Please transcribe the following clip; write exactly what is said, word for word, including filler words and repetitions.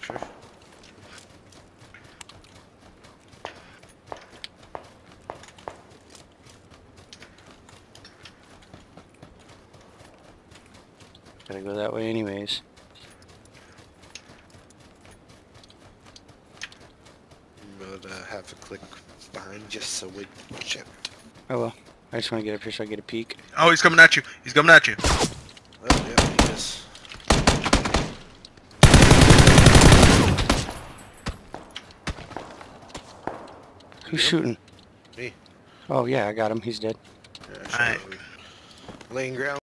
Sure. Gotta go that way anyways. I'm gonna have a click behind just so we chipped. Oh well. I just want to get up here so I get a peek. Oh, he's coming at you. He's coming at you. Oh, yeah, he is. Who's shooting? Me. Oh yeah, I got him. He's dead. Yeah, Alright. laying ground.